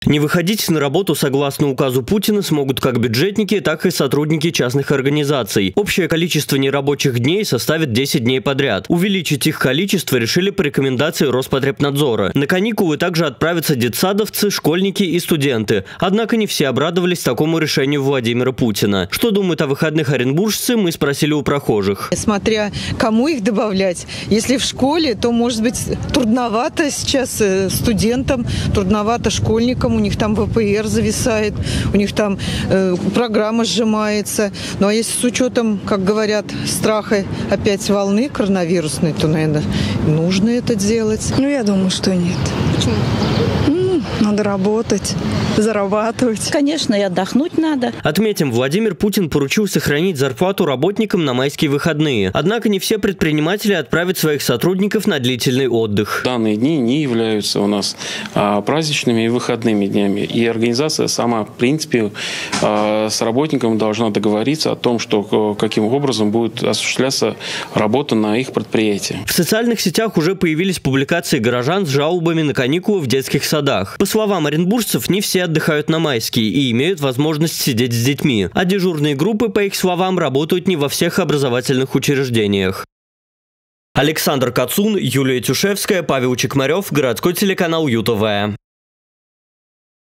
Не выходить на работу согласно указу Путина смогут как бюджетники, так и сотрудники частных организаций. Общее количество нерабочих дней составит 10 дней подряд. Увеличить их количество решили по рекомендации Роспотребнадзора. На каникулы также отправятся детсадовцы, школьники и студенты. Однако не все обрадовались такому решению Владимира Путина. Что думают о выходных оренбуржцы, мы спросили у прохожих. Смотря кому их добавлять. Если в школе, то, может быть, трудновато сейчас студентам, трудновато школьникам. У них там ВПР зависает, у них там программа сжимается. Ну а если с учетом, как говорят, страха опять волны коронавирусной, то, наверное, нужно это делать. Ну, я думаю, что нет. Почему? Надо работать, зарабатывать. Конечно, и отдохнуть надо. Отметим, Владимир Путин поручил сохранить зарплату работникам на майские выходные. Однако не все предприниматели отправят своих сотрудников на длительный отдых. Данные дни не являются у нас праздничными и выходными днями. И организация сама, в принципе, с работником должна договориться о том, что каким образом будет осуществляться работа на их предприятии. В социальных сетях уже появились публикации горожан с жалобами на каникулы в детских садах. По словам оренбуржцев, не все отдыхают на майские и имеют возможность сидеть с детьми. А дежурные группы, по их словам, работают не во всех образовательных учреждениях. Александр Кацун, Юлия Тюшевская, Павел Чекмарев, городской телеканал ЮТВ.